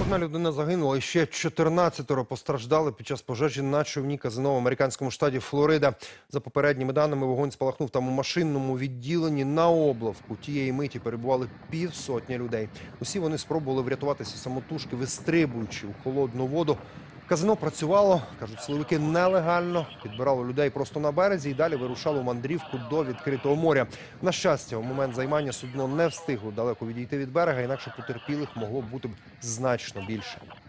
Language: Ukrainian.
Одна людина загинула, і ще 14 постраждали під час пожежі на човні казино в американському штаті Флорида. За попередніми даними, вогонь спалахнув там у машинному відділенні. На облавку тієї миті перебували півсотні людей. Усі вони спробували врятуватися самотужки, вистрибуючи у холодну воду. Казино працювало, кажуть, силовики нелегально, підбирало людей просто на березі і далі вирушало у мандрівку до відкритого моря. На щастя, у момент займання судно не встигло далеко відійти від берега, інакше потерпілих могло б бути значно більше.